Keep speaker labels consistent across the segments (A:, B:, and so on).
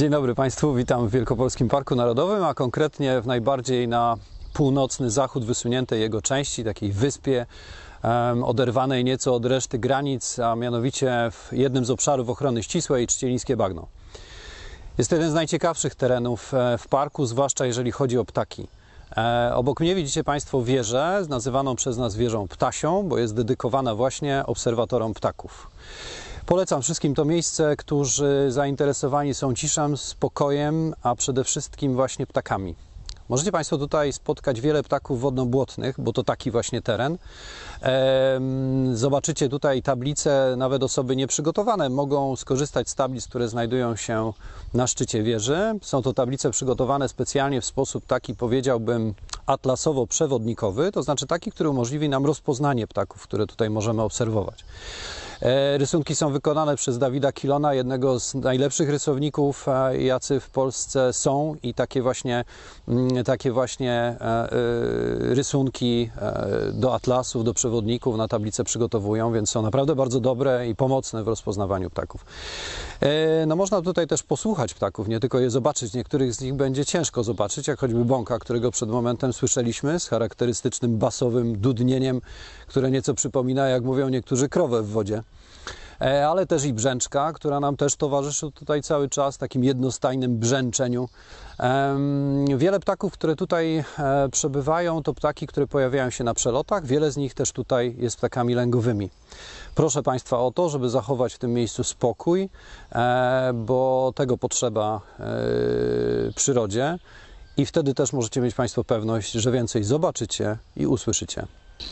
A: Dzień dobry Państwu, witam w Wielkopolskim Parku Narodowym, a konkretnie w najbardziej na północny zachód wysuniętej jego części, takiej wyspie oderwanej nieco od reszty granic, a mianowicie w jednym z obszarów ochrony ścisłej, Czcielińskie Bagno. Jest to jeden z najciekawszych terenów w parku, zwłaszcza jeżeli chodzi o ptaki. Obok mnie widzicie Państwo wieżę, nazywaną przez nas wieżą ptasią, bo jest dedykowana właśnie obserwatorom ptaków. Polecam wszystkim to miejsce, którzy zainteresowani są ciszą, spokojem, a przede wszystkim właśnie ptakami. Możecie Państwo tutaj spotkać wiele ptaków wodno-błotnych, bo to taki właśnie teren. Zobaczycie tutaj tablice, nawet osoby nieprzygotowane mogą skorzystać z tablic, które znajdują się na szczycie wieży. Są to tablice przygotowane specjalnie w sposób taki, powiedziałbym, atlasowo-przewodnikowy, to znaczy taki, który umożliwi nam rozpoznanie ptaków, które tutaj możemy obserwować. Rysunki są wykonane przez Dawida Kilona, jednego z najlepszych rysowników, jacy w Polsce są, i takie właśnie rysunki do atlasów, do przewodników na tablice przygotowują, więc są naprawdę bardzo dobre i pomocne w rozpoznawaniu ptaków. No można tutaj też posłuchać ptaków, nie tylko je zobaczyć. Niektórych z nich będzie ciężko zobaczyć, jak choćby bąka, którego przed momentem słyszeliśmy, z charakterystycznym basowym dudnieniem, które nieco przypomina, jak mówią niektórzy, krowę w wodzie. Ale też i brzęczka, która nam też towarzyszy tutaj cały czas, takim jednostajnym brzęczeniu. Wiele ptaków, które tutaj przebywają, to ptaki, które pojawiają się na przelotach. Wiele z nich też tutaj jest ptakami lęgowymi. Proszę Państwa o to, żeby zachować w tym miejscu spokój, bo tego potrzeba przyrodzie i wtedy też możecie mieć Państwo pewność, że więcej zobaczycie i usłyszycie.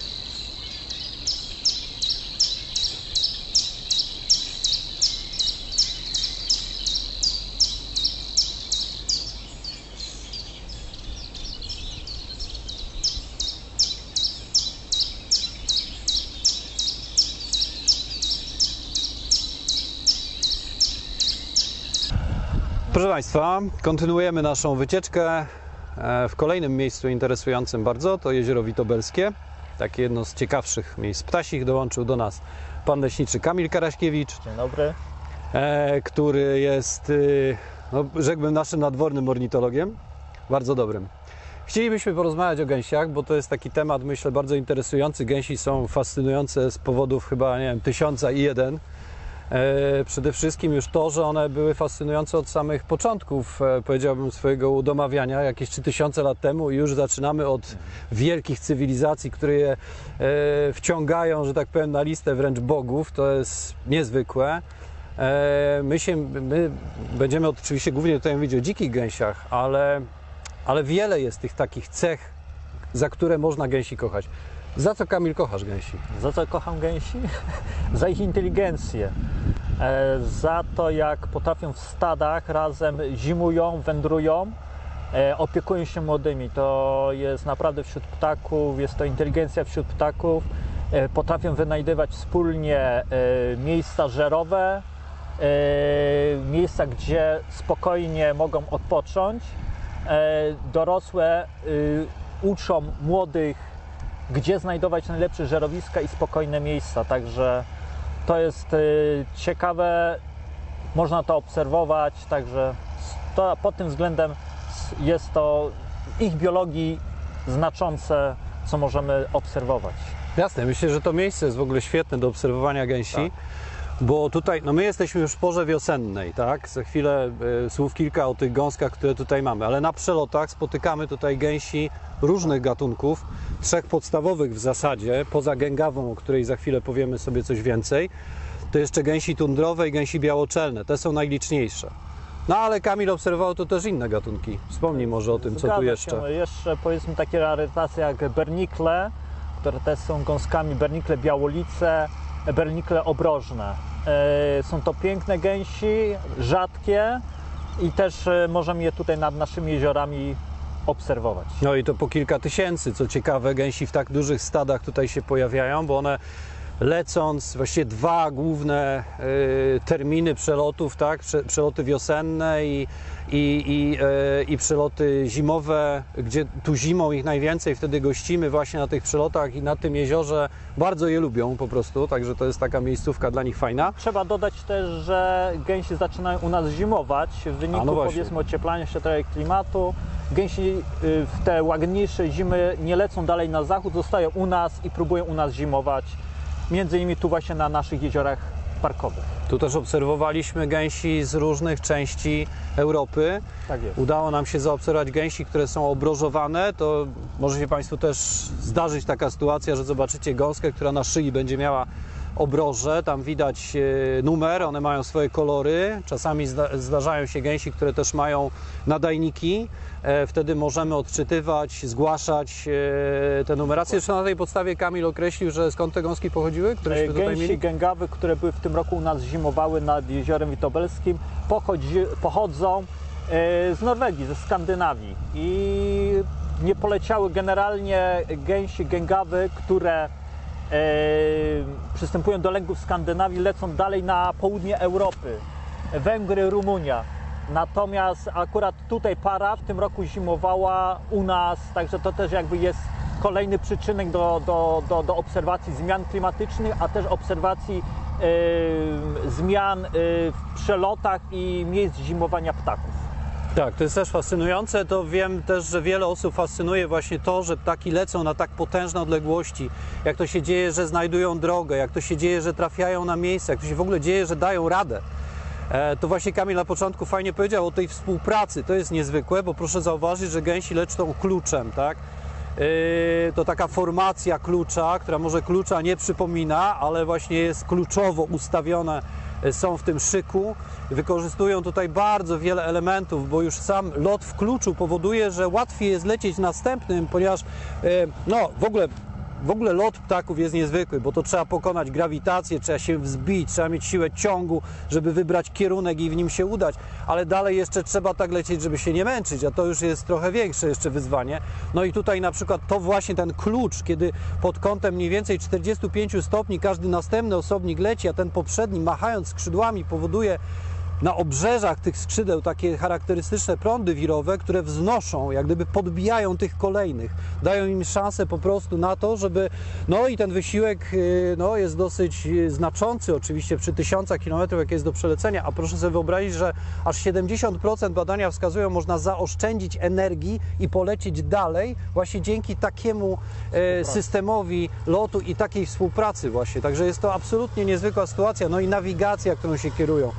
A: Proszę Państwa, kontynuujemy naszą wycieczkę w kolejnym miejscu interesującym bardzo, to jezioro Witobelskie, takie jedno z ciekawszych miejsc ptasich. Dołączył do nas pan leśniczy Kamil Karaśkiewicz.
B: Dzień dobry.
A: Który jest, no, rzekłbym, naszym nadwornym ornitologiem, bardzo dobrym. Chcielibyśmy porozmawiać o gęsiach, bo to jest taki temat, myślę, bardzo interesujący. Gęsi są fascynujące z powodów chyba, nie wiem, 1001. Przede wszystkim już to, że one były fascynujące od samych początków, powiedziałbym, swojego udomawiania jakieś 3000 lat temu, i już zaczynamy od wielkich cywilizacji, które je wciągają, że tak powiem, na listę wręcz bogów. To jest niezwykłe. My będziemy oczywiście głównie tutaj mówić o dzikich gęsiach, ale wiele jest tych takich cech, za które można gęsi kochać. Za co, Kamil, kochasz gęsi?
B: Za co kocham gęsi? Za ich inteligencję. Za to, jak potrafią w stadach razem zimują, wędrują, opiekują się młodymi. To jest naprawdę wśród ptaków, jest to inteligencja wśród ptaków. Potrafią wynajdywać wspólnie miejsca żerowe, miejsca, gdzie spokojnie mogą odpocząć. Dorosłe uczą młodych, gdzie znajdować najlepsze żerowiska i spokojne miejsca. Także to jest ciekawe, można to obserwować, także pod tym względem jest to w ich biologii znaczące, co możemy obserwować.
A: Jasne, myślę, że to miejsce jest w ogóle świetne do obserwowania gęsi. Tak. Bo tutaj, no my jesteśmy już w porze wiosennej, tak? Za chwilę słów kilka o tych gąskach, które tutaj mamy, ale na przelotach spotykamy tutaj gęsi różnych gatunków, trzech podstawowych w zasadzie, poza gęgawą, o której za chwilę powiemy sobie coś więcej, to jeszcze gęsi tundrowe i gęsi białoczelne, te są najliczniejsze. No ale Kamil obserwował to też inne gatunki. Wspomnij może o tym, co tu jeszcze.
B: Jeszcze powiedzmy takie rarytasy jak bernikle, które też są gąskami, bernikle białolice, bernikle obrożne. Są to piękne gęsi, rzadkie i też możemy je tutaj nad naszymi jeziorami obserwować.
A: No i to po kilka tysięcy, co ciekawe, gęsi w tak dużych stadach tutaj się pojawiają, bo one lecąc, właściwie dwa główne terminy przelotów, tak? Przeloty wiosenne i przeloty zimowe, gdzie tu zimą ich najwięcej, wtedy gościmy właśnie na tych przelotach i na tym jeziorze. Bardzo je lubią po prostu, także to jest taka miejscówka dla nich fajna.
B: Trzeba dodać też, że gęsi zaczynają u nas zimować w wyniku powiedzmy ocieplania się trochę klimatu. Gęsi w te łagodniejsze zimy nie lecą dalej na zachód, zostają u nas i próbują u nas zimować, między innymi tu właśnie na naszych jeziorach parkowych.
A: Tu też obserwowaliśmy gęsi z różnych części Europy.
B: Tak jest.
A: Udało nam się zaobserwować gęsi, które są obrożowane. To może się Państwu też zdarzyć taka sytuacja, że zobaczycie gąskę, która na szyi będzie miała obroże. Tam widać numer, one mają swoje kolory. Czasami zdarzają się gęsi, które też mają nadajniki. Wtedy możemy odczytywać, zgłaszać te numeracje. Jeszcze na tej podstawie Kamil określił, że skąd te gąski pochodziły? Któreśmy tutaj
B: Gęsi
A: mieli?
B: gęgawy, które były w tym roku u nas zimowały nad jeziorem Witobelskim, pochodzą z Norwegii, ze Skandynawii i nie poleciały generalnie gęsi gęgawy, które przystępują do lęgów Skandynawii, lecą dalej na południe Europy, Węgry, Rumunia. Natomiast akurat tutaj para w tym roku zimowała u nas, także to też jakby jest kolejny przyczynek do obserwacji zmian klimatycznych, a też obserwacji zmian w przelotach i miejsc zimowania ptaków.
A: Tak, to jest też fascynujące. To wiem też, że wiele osób fascynuje właśnie to, że ptaki lecą na tak potężne odległości. Jak to się dzieje, że znajdują drogę, jak to się dzieje, że trafiają na miejsce, jak to się w ogóle dzieje, że dają radę. To właśnie Kamil na początku fajnie powiedział o tej współpracy. To jest niezwykłe, bo proszę zauważyć, że gęsi lecą kluczem, tak? To taka formacja klucza, która może klucza nie przypomina, ale właśnie jest kluczowo ustawione, są w tym szyku. Wykorzystują tutaj bardzo wiele elementów, bo już sam lot w kluczu powoduje, że łatwiej jest lecieć następnym, ponieważ no, w ogóle lot ptaków jest niezwykły, bo to trzeba pokonać grawitację, trzeba się wzbić, trzeba mieć siłę ciągu, żeby wybrać kierunek i w nim się udać, ale dalej jeszcze trzeba tak lecieć, żeby się nie męczyć, a to już jest trochę większe jeszcze wyzwanie. No i tutaj na przykład to właśnie ten klucz, kiedy pod kątem mniej więcej 45 stopni każdy następny osobnik leci, a ten poprzedni machając skrzydłami powoduje na obrzeżach tych skrzydeł takie charakterystyczne prądy wirowe, które wznoszą, jak gdyby podbijają tych kolejnych, dają im szansę po prostu na to, żeby, no i ten wysiłek no, jest dosyć znaczący oczywiście przy 1000 km, jak jest do przelecenia, a proszę sobie wyobrazić, że aż 70% badania wskazują, można zaoszczędzić energii i polecieć dalej właśnie dzięki takiemu systemowi lotu i takiej współpracy właśnie, także jest to absolutnie niezwykła sytuacja, no i nawigacja, którą się kierują.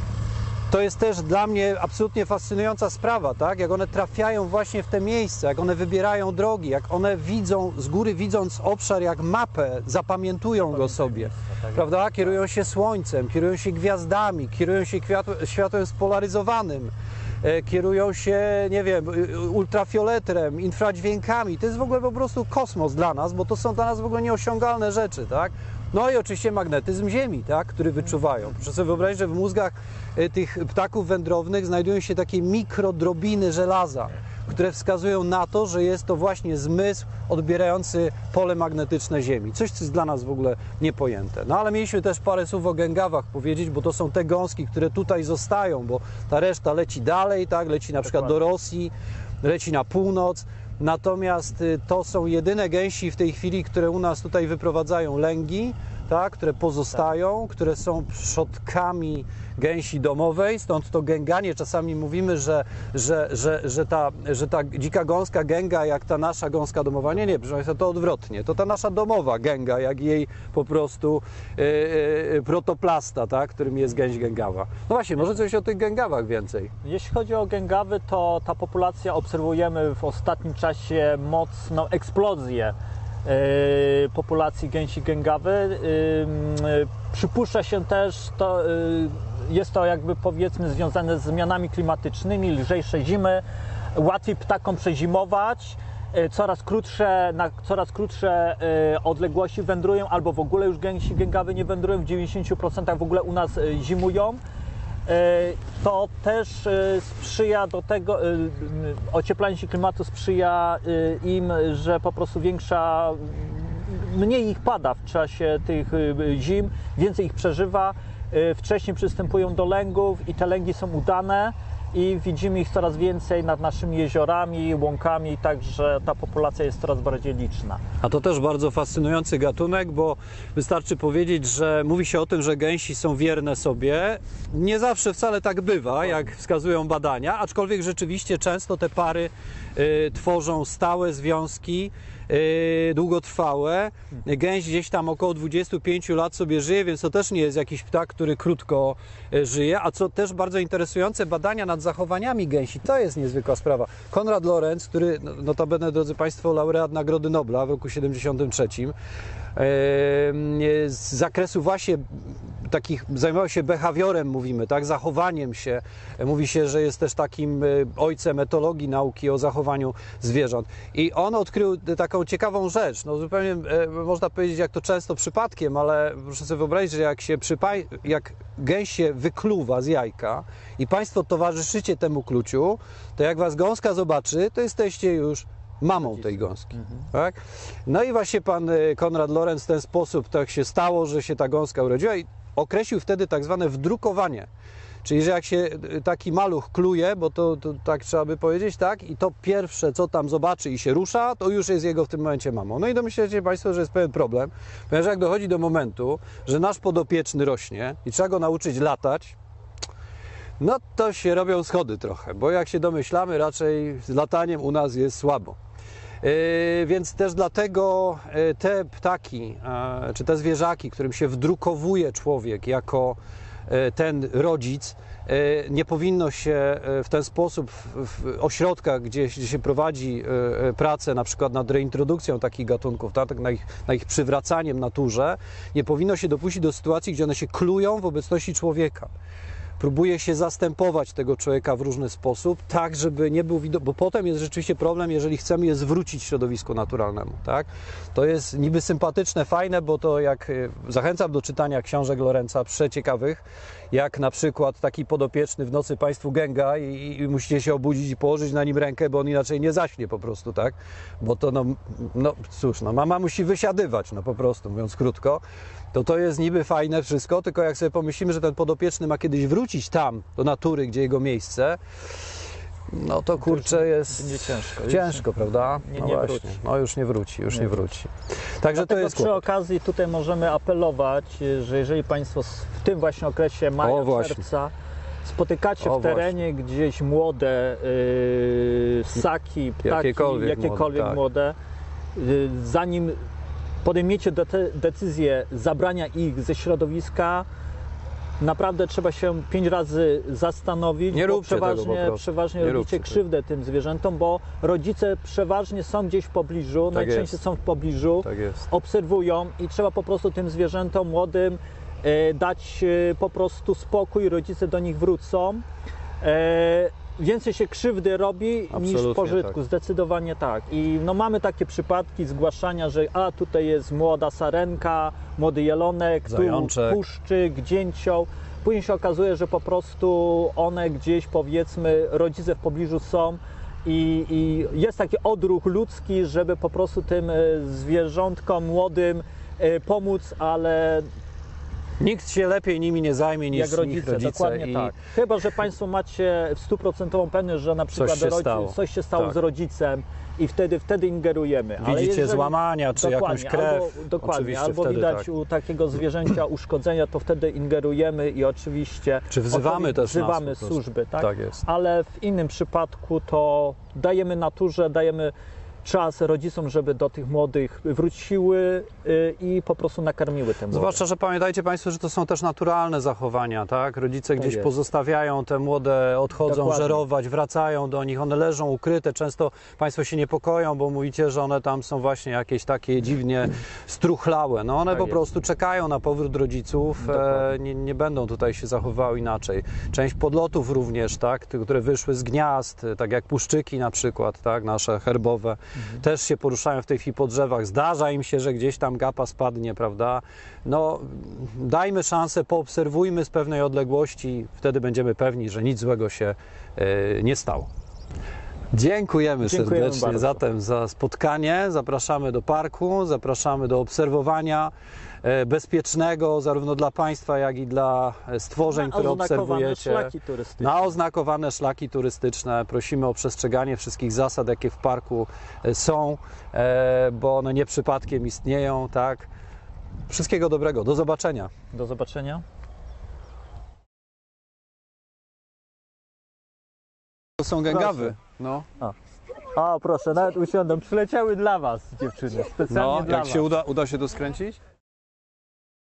A: To jest też dla mnie absolutnie fascynująca sprawa, tak? Jak one trafiają właśnie w te miejsca, jak one wybierają drogi, jak one widzą, z góry widząc obszar jak mapę, zapamiętują go sobie, prawda? Kierują się słońcem, kierują się gwiazdami, kierują się światłem spolaryzowanym, kierują się, nie wiem, ultrafioletrem, infradźwiękami. To jest w ogóle po prostu kosmos dla nas, bo to są dla nas w ogóle nieosiągalne rzeczy, tak? No i oczywiście magnetyzm Ziemi, tak, który wyczuwają. Proszę sobie wyobrazić, że w mózgach tych ptaków wędrownych znajdują się takie mikrodrobiny żelaza, które wskazują na to, że jest to właśnie zmysł odbierający pole magnetyczne Ziemi. Coś, co jest dla nas w ogóle niepojęte. No ale mieliśmy też parę słów o gęgawach powiedzieć, bo to są te gąski, które tutaj zostają, bo ta reszta leci dalej, tak, leci na przykład do Rosji, leci na północ. Natomiast to są jedyne gęsi w tej chwili, które u nas tutaj wyprowadzają lęgi, tak, które pozostają, które są przodkami gęsi domowej, stąd to gęganie. Czasami mówimy, że ta dzika gąska gęga jak ta nasza gąska domowa. Nie, proszę Państwa, to odwrotnie. To ta nasza domowa gęga, jak jej po prostu protoplasta, tak, którym jest gęś gęgawa. No właśnie, może coś o tych gęgawach więcej.
B: Jeśli chodzi o gęgawy, to ta populacja obserwujemy w ostatnim czasie mocną eksplozję populacji gęsi gęgawy. Przypuszcza się też, jest to jakby powiedzmy związane z zmianami klimatycznymi, lżejsze zimy, łatwiej ptakom przezimować, na coraz krótsze odległości wędrują, albo w ogóle już gęsi gęgawy nie wędrują, w 90% w ogóle u nas zimują. To też sprzyja do tego, ocieplanie się klimatu sprzyja im, że po prostu mniej ich pada w czasie tych zim, więcej ich przeżywa, wcześniej przystępują do lęgów i te lęgi są udane i widzimy ich coraz więcej nad naszymi jeziorami, łąkami, także ta populacja jest coraz bardziej liczna.
A: A to też bardzo fascynujący gatunek, bo wystarczy powiedzieć, że mówi się o tym, że gęsi są wierne sobie. Nie zawsze wcale tak bywa, jak wskazują badania, aczkolwiek rzeczywiście często te pary tworzą stałe związki, długotrwałe. Gęś gdzieś tam około 25 lat sobie żyje, więc to też nie jest jakiś ptak, który krótko żyje. A co też bardzo interesujące, badania nad zachowaniami gęsi. To jest niezwykła sprawa. Konrad Lorenz, który notabene, drodzy Państwo, laureat Nagrody Nobla w roku 73, z zakresu właśnie takich, zajmował się behawiorem, mówimy, tak, zachowaniem się. Mówi się, że jest też takim ojcem etologii nauki o zachowaniu zwierząt. I on odkrył taką ciekawą rzecz, no zupełnie można powiedzieć, jak to często przypadkiem, ale proszę sobie wyobrazić, że jak gęś się wykluwa z jajka i Państwo towarzyszycie temu kluciu, to jak Was gąska zobaczy, to jesteście już mamą tej gąski. Tak? No i właśnie pan Konrad Lorenz w ten sposób tak się stało, że się ta gąska urodziła i określił wtedy tak zwane wdrukowanie. Czyli, że jak się taki maluch kluje, bo to tak trzeba by powiedzieć, tak, i to pierwsze, co tam zobaczy i się rusza, to już jest jego w tym momencie mamą. No i domyślacie Państwo, że jest pewien problem, ponieważ jak dochodzi do momentu, że nasz podopieczny rośnie i trzeba go nauczyć latać, no to się robią schody trochę, bo jak się domyślamy, raczej z lataniem u nas jest słabo. Więc też dlatego te ptaki, czy te zwierzaki, którym się wdrukowuje człowiek jako ten rodzic, nie powinno się w ten sposób w ośrodkach, gdzie się prowadzi pracę na przykład nad reintrodukcją takich gatunków, tak, na ich przywracaniem naturze, nie powinno się dopuścić do sytuacji, gdzie one się klują w obecności człowieka. Próbuje się zastępować tego człowieka w różny sposób, tak żeby nie był widoczny, bo potem jest rzeczywiście problem, jeżeli chcemy je zwrócić środowisku naturalnemu, tak? To jest niby sympatyczne, fajne, bo to jak zachęcam do czytania książek Lorenza, przeciekawych, jak na przykład taki podopieczny w nocy Państwu gęga i musicie się obudzić i położyć na nim rękę, bo on inaczej nie zaśnie po prostu, tak? Bo to cóż, mama musi wysiadywać, po prostu, mówiąc krótko. To jest niby fajne wszystko, tylko jak sobie pomyślimy, że ten podopieczny ma kiedyś wrócić tam, do natury, gdzie jego miejsce, no to kurczę jest
B: będzie
A: ciężko, prawda?
B: Nie wróci.
A: No już nie wróci, nie wróci. Także
B: Dlatego
A: to jest
B: przy
A: kłopot.
B: okazji tutaj możemy apelować, że jeżeli Państwo w tym właśnie okresie maja, czerwca spotykacie w terenie gdzieś młode ssaki, ptaki, jakiekolwiek młode, zanim podejmiecie decyzję zabrania ich ze środowiska, naprawdę trzeba się 5 razy zastanowić, bo przeważnie robicie krzywdę tym zwierzętom, bo rodzice przeważnie są gdzieś w pobliżu, najczęściej są w pobliżu, obserwują i trzeba po prostu tym zwierzętom młodym dać po prostu spokój, rodzice do nich wrócą. Więcej się krzywdy robi niż pożytku, zdecydowanie tak. I tu takie przypadki zgłaszania, że tutaj jest młoda sarenka, młody jelonek,
A: zajączek,
B: tu puszczyk, dzięcioł. Później się okazuje, że po prostu one gdzieś, powiedzmy, rodzice w pobliżu są i jest taki odruch ludzki, żeby po prostu tym zwierzątkom młodym pomóc, ale
A: nikt się lepiej nimi nie zajmie niż rodzice.
B: Dokładnie tak. Chyba że Państwo macie 100% pewność, że na przykład coś się stało z rodzicem i wtedy ingerujemy.
A: Widzicie złamania, czy jakąś krew.
B: Dokładnie, albo widać u takiego zwierzęcia uszkodzenia, to wtedy ingerujemy i oczywiście
A: czy wzywamy
B: służby.
A: Tak jest.
B: Ale w innym przypadku to dajemy naturze, dajemy czas rodzicom, żeby do tych młodych wróciły i po prostu nakarmiły te młode.
A: Zwłaszcza, że pamiętajcie Państwo, że to są też naturalne zachowania, tak? Rodzice gdzieś pozostawiają te młode, odchodzą żerować, wracają do nich, one leżą ukryte, często Państwo się niepokoją, bo mówicie, że one tam są właśnie jakieś takie dziwnie struchlałe. No one po prostu czekają na powrót rodziców, nie będą tutaj się zachowywały inaczej. Część podlotów również, tak? Które wyszły z gniazd, tak jak puszczyki na przykład, tak? Nasze herbowe. Też się poruszają w tej chwili po drzewach. Zdarza im się, że gdzieś tam gapa spadnie, prawda? No, dajmy szansę, poobserwujmy z pewnej odległości, wtedy będziemy pewni, że nic złego się nie stało. Dziękujemy
B: Dziękujemy
A: serdecznie
B: bardzo.
A: zatem za spotkanie. Zapraszamy do parku, zapraszamy do obserwowania bezpiecznego zarówno dla Państwa, jak i dla stworzeń, które obserwujecie.
B: Szlaki turystyczne.
A: Na oznakowane szlaki turystyczne. Prosimy o przestrzeganie wszystkich zasad, jakie w parku są, bo one nie przypadkiem istnieją, tak? Wszystkiego dobrego. Do zobaczenia.
B: Do zobaczenia.
A: To są gęgawy. No.
B: O, proszę, nawet usiądą. Przyleciały dla Was, dziewczyny. Specjalnie
A: No,
B: dla
A: jak
B: Was.
A: się uda się to skręcić?